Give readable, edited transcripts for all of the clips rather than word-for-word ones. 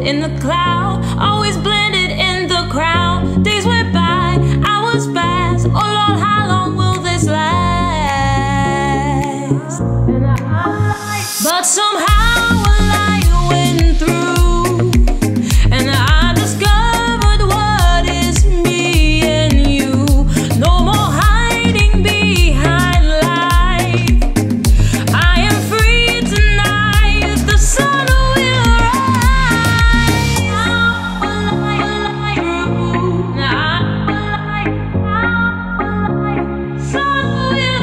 in the cloud, always blended in the crowd. Days went by, hours passed. Oh Lord, how long will this last? But somehow a light went through, and I discovered what is me and you. No more hiding behind life. I am free tonight. The sun will rise. Sun will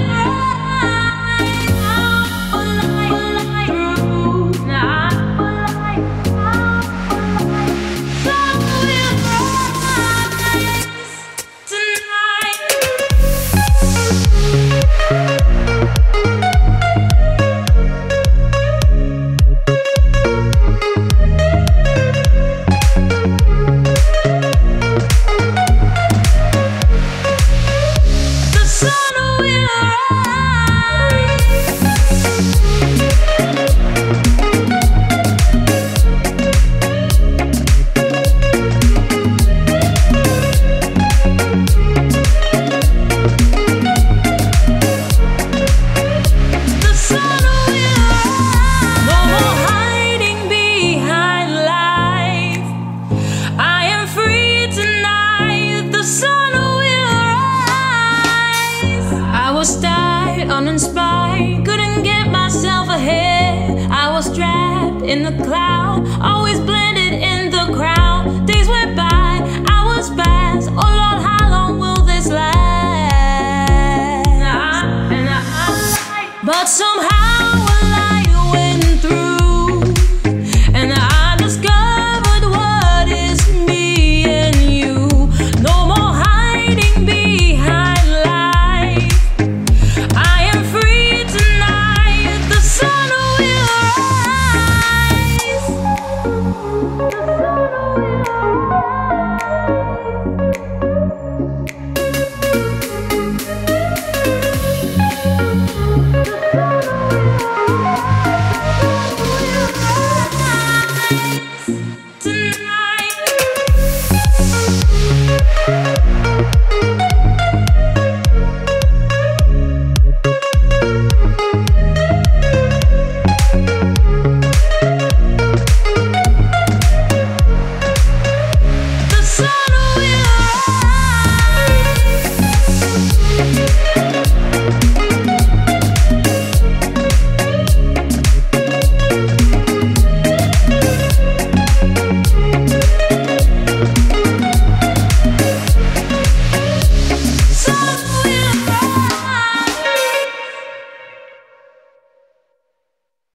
uninspired, couldn't get myself ahead. I was trapped in the clouds.